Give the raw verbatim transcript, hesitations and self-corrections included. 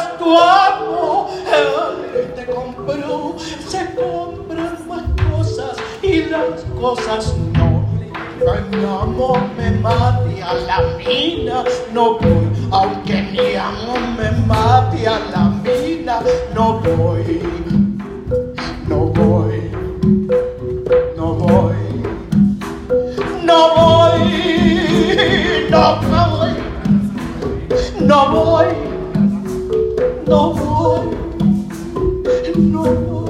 compras tu amo, él te compró, se compran más cosas y las cosas no. Mi amor me mate a la mina, no voy, aunque mi amor me mate a la mina, no voy, no voy, no voy, no voy, no voy, no voy, no voy, no voy.